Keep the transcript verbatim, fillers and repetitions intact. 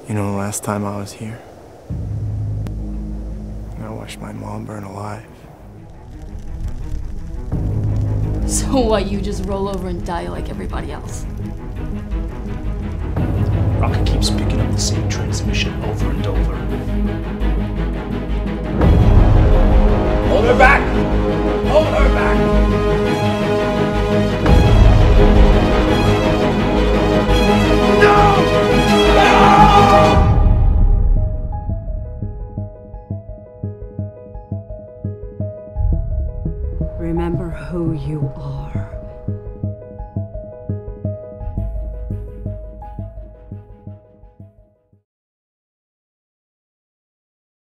You know, the last time I was here, I watched my mom burn alive. So what, you just roll over and die like everybody else? Rocket keeps picking up the same transmission over and over. Hold her back! Hold her back! No! No! Remember who you are.